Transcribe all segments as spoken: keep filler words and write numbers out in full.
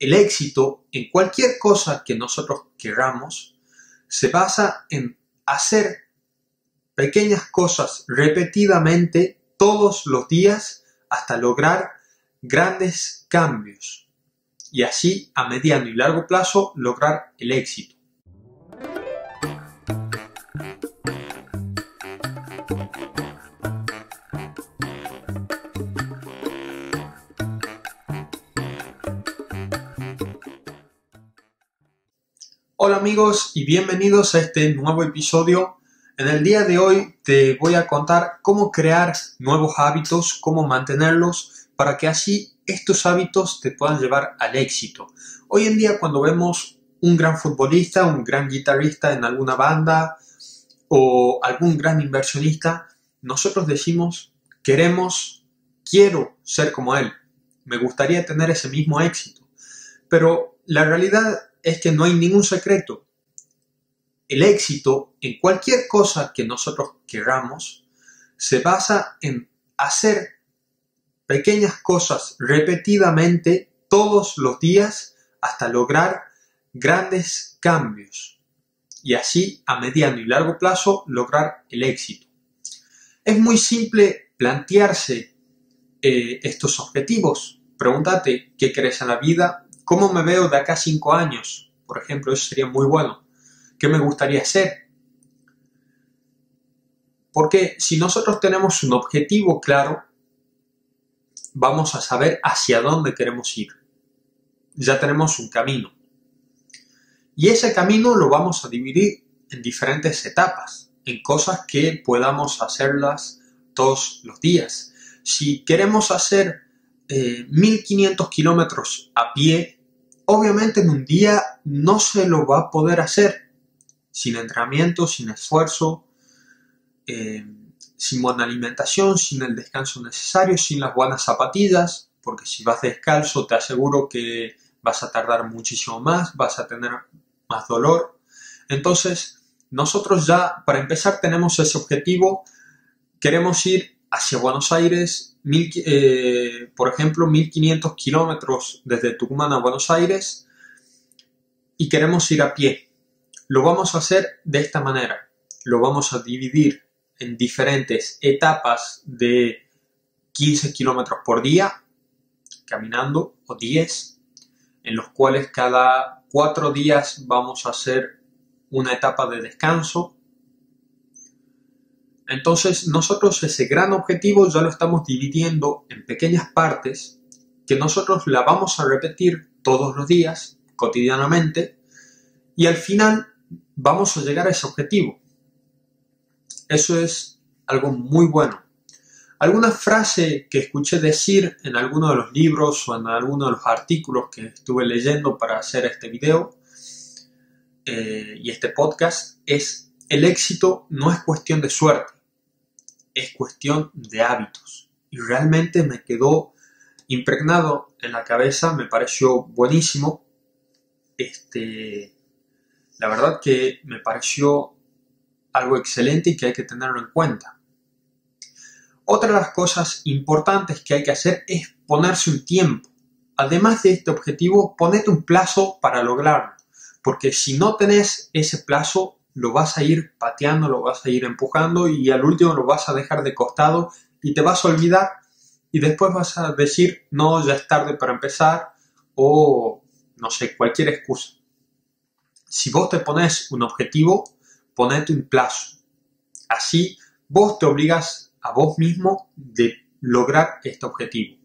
el éxito en cualquier cosa que nosotros queramos se basa en hacer pequeñas cosas repetidamente todos los días hasta lograr grandes cambios y así a mediano y largo plazo lograr el éxito. Hola amigos y bienvenidos a este nuevo episodio. En el día de hoy te voy a contar cómo crear nuevos hábitos, cómo mantenerlos para que así estos hábitos te puedan llevar al éxito. Hoy en día cuando vemos un gran futbolista, un gran guitarrista en alguna banda o algún gran inversionista, nosotros decimos, queremos, quiero ser como él, me gustaría tener ese mismo éxito. Pero la realidad es que no hay ningún secreto. El éxito en cualquier cosa que nosotros queramos se basa en hacer pequeñas cosas repetidamente todos los días hasta lograr grandes cambios y así a mediano y largo plazo lograr el éxito. Es muy simple plantearse eh, estos objetivos. Pregúntate qué querés en la vida, cómo me veo de acá a cinco años, por ejemplo, eso sería muy bueno. ¿Qué me gustaría hacer? Porque si nosotros tenemos un objetivo claro, vamos a saber hacia dónde queremos ir. Ya tenemos un camino. Y ese camino lo vamos a dividir en diferentes etapas, en cosas que podamos hacerlas todos los días. Si queremos hacer eh, mil quinientos kilómetros a pie, obviamente en un día no se lo va a poder hacer. Sin entrenamiento, sin esfuerzo, eh, sin buena alimentación, sin el descanso necesario, sin las buenas zapatillas, porque si vas descalzo te aseguro que vas a tardar muchísimo más, vas a tener más dolor. Entonces, nosotros ya, para empezar, tenemos ese objetivo, queremos ir hacia Buenos Aires, mil, eh, por ejemplo, mil quinientos kilómetros desde Tucumán a Buenos Aires, y queremos ir a pie. Lo vamos a hacer de esta manera. Lo vamos a dividir en diferentes etapas de quince kilómetros por día, caminando, o diez, en los cuales cada cuatro días vamos a hacer una etapa de descanso. Entonces nosotros ese gran objetivo ya lo estamos dividiendo en pequeñas partes que nosotros la vamos a repetir todos los días, cotidianamente, y al final vamos a llegar a ese objetivo. Eso es algo muy bueno. Alguna frase que escuché decir en alguno de los libros o en alguno de los artículos que estuve leyendo para hacer este video eh, y este podcast es: el éxito no es cuestión de suerte, es cuestión de hábitos. Y realmente me quedó impregnado en la cabeza, me pareció buenísimo. Este... La verdad que me pareció algo excelente y que hay que tenerlo en cuenta. Otra de las cosas importantes que hay que hacer es ponerse un tiempo. Además de este objetivo, ponete un plazo para lograrlo. Porque si no tenés ese plazo, lo vas a ir pateando, lo vas a ir empujando y al último lo vas a dejar de costado y te vas a olvidar y después vas a decir, no, ya es tarde para empezar o no sé, cualquier excusa. Si vos te pones un objetivo, ponete un plazo. Así vos te obligas a vos mismo de lograr este objetivo.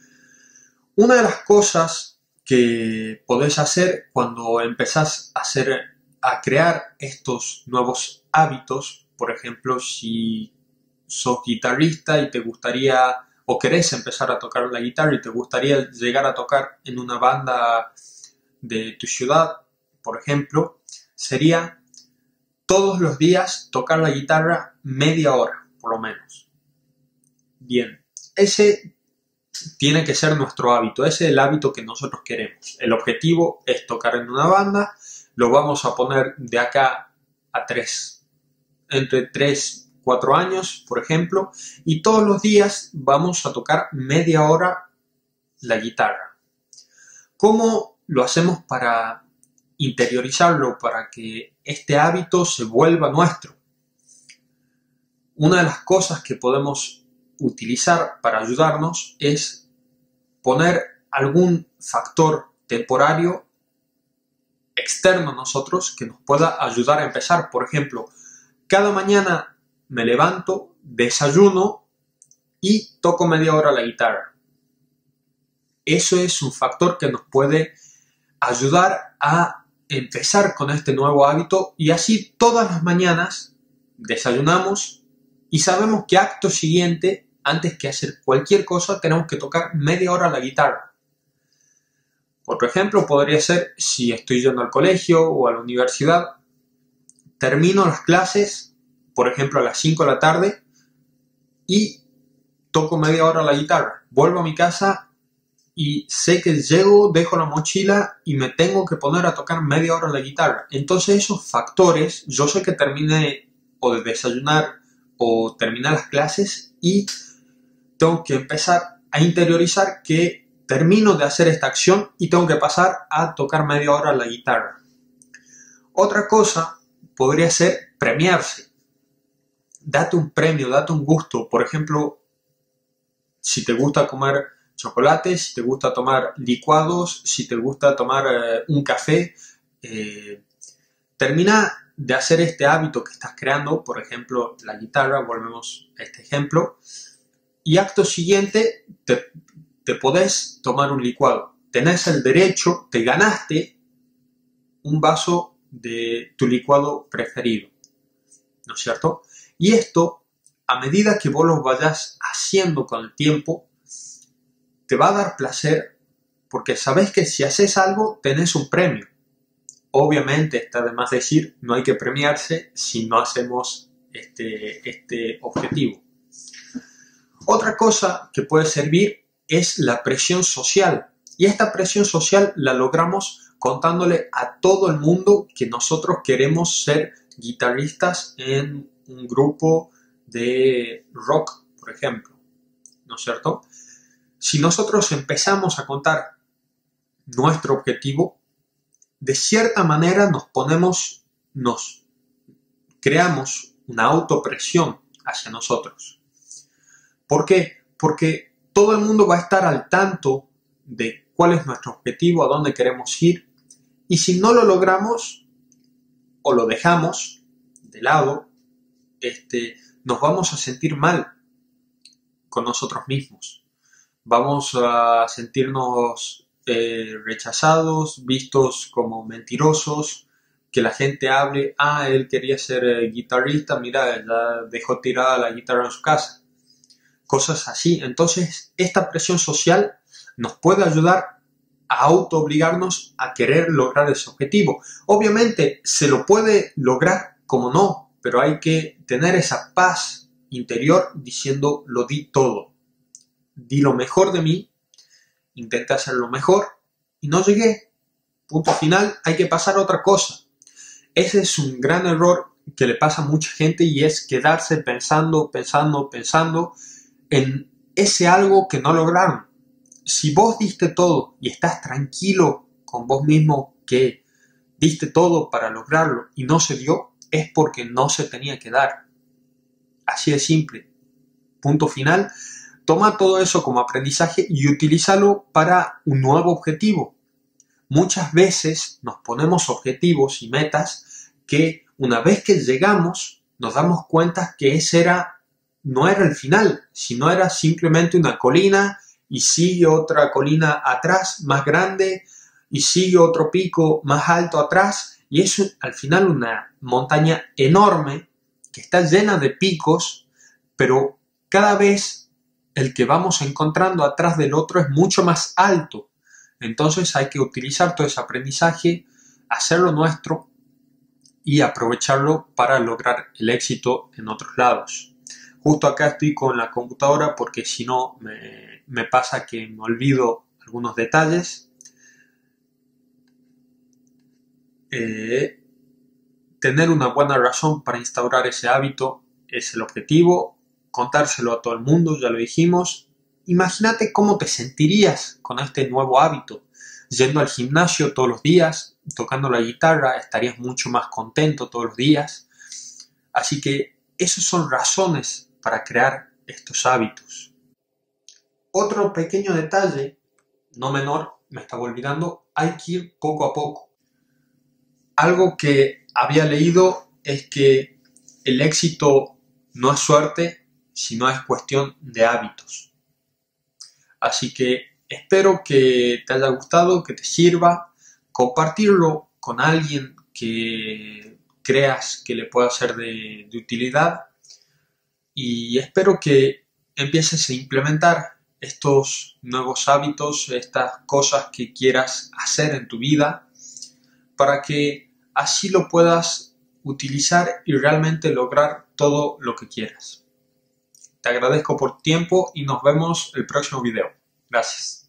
Una de las cosas que podés hacer cuando empezás a, hacer, a crear estos nuevos hábitos, por ejemplo, si sos guitarrista y te gustaría, o querés empezar a tocar la guitarra y te gustaría llegar a tocar en una banda de tu ciudad, por ejemplo, sería todos los días tocar la guitarra media hora, por lo menos. Bien, ese tiene que ser nuestro hábito, ese es el hábito que nosotros queremos. El objetivo es tocar en una banda, lo vamos a poner de acá a tres, entre tres, cuatro años, por ejemplo, y todos los días vamos a tocar media hora la guitarra. ¿Cómo lo hacemos para interiorizarlo, para que este hábito se vuelva nuestro. Una de las cosas que podemos utilizar para ayudarnos es poner algún factor temporario externo a nosotros que nos pueda ayudar a empezar. Por ejemplo, cada mañana me levanto, desayuno y toco media hora la guitarra. Eso es un factor que nos puede ayudar a empezar con este nuevo hábito, y así todas las mañanas desayunamos y sabemos que acto siguiente, antes que hacer cualquier cosa, tenemos que tocar media hora la guitarra. Otro ejemplo podría ser si estoy yendo al colegio o a la universidad, termino las clases, por ejemplo a las cinco de la tarde, y toco media hora la guitarra. Vuelvo a mi casa y sé que llego, dejo la mochila y me tengo que poner a tocar media hora la guitarra. Entonces esos factores, yo sé que terminé o de desayunar o terminar las clases y tengo que empezar a interiorizar que termino de hacer esta acción y tengo que pasar a tocar media hora la guitarra. Otra cosa podría ser premiarse. Date un premio, date un gusto. Por ejemplo, si te gusta comer chocolate, si te gusta tomar licuados, si te gusta tomar eh, un café, eh, termina de hacer este hábito que estás creando, por ejemplo, la guitarra, volvemos a este ejemplo, y acto siguiente te, te podés tomar un licuado. Tenés el derecho, te ganaste un vaso de tu licuado preferido, ¿no es cierto? Y esto, a medida que vos lo vayas haciendo con el tiempo, te va a dar placer, porque sabes que si haces algo, tenés un premio. Obviamente, está de más decir, no hay que premiarse si no hacemos este, este objetivo. Otra cosa que puede servir es la presión social. Y esta presión social la logramos contándole a todo el mundo que nosotros queremos ser guitarristas en un grupo de rock, por ejemplo, ¿no es cierto? Si nosotros empezamos a contar nuestro objetivo, de cierta manera nos ponemos, nos creamos una autopresión hacia nosotros. ¿Por qué? Porque todo el mundo va a estar al tanto de cuál es nuestro objetivo, a dónde queremos ir, y si no lo logramos o lo dejamos de lado, este, nos vamos a sentir mal con nosotros mismos. Vamos a sentirnos eh, rechazados, vistos como mentirosos, que la gente hable, ah, él quería ser eh, guitarrista, mira, ya dejó tirada la guitarra en su casa. Cosas así. Entonces, esta presión social nos puede ayudar a auto-obligarnos a querer lograr ese objetivo. Obviamente, se lo puede lograr como no, pero hay que tener esa paz interior diciendo, lo di todo. Di lo mejor de mí, intenté hacer lo mejor y no llegué. Punto final, hay que pasar a otra cosa. Ese es un gran error que le pasa a mucha gente, y es quedarse pensando, pensando, pensando en ese algo que no lograron. Si vos diste todo y estás tranquilo con vos mismo que diste todo para lograrlo y no se dio, es porque no se tenía que dar. Así de simple. Punto final. Toma todo eso como aprendizaje y utilízalo para un nuevo objetivo. Muchas veces nos ponemos objetivos y metas que una vez que llegamos nos damos cuenta que ese era, no era el final, sino era simplemente una colina y sigue otra colina atrás más grande y sigue otro pico más alto atrás, y es al final una montaña enorme que está llena de picos, pero cada vez el que vamos encontrando atrás del otro es mucho más alto. Entonces hay que utilizar todo ese aprendizaje, hacerlo nuestro y aprovecharlo para lograr el éxito en otros lados. Justo acá estoy con la computadora porque si no me, me pasa que me olvido algunos detalles. Eh, tener una buena razón para instaurar ese hábito es el objetivo. Contárselo a todo el mundo, ya lo dijimos. Imagínate cómo te sentirías con este nuevo hábito. yendo al gimnasio todos los días, tocando la guitarra, estarías mucho más contento todos los días. Así que esas son razones para crear estos hábitos. Otro pequeño detalle, no menor, me estaba olvidando, hay que ir poco a poco. Algo que había leído es que el éxito no es suerte, sino es cuestión de hábitos. Así que espero que te haya gustado, que te sirva, compartirlo con alguien que creas que le pueda ser de, de utilidad, y espero que empieces a implementar estos nuevos hábitos, estas cosas que quieras hacer en tu vida, para que así lo puedas utilizar y realmente lograr todo lo que quieras. Te agradezco por tu tiempo y nos vemos el próximo video. Gracias.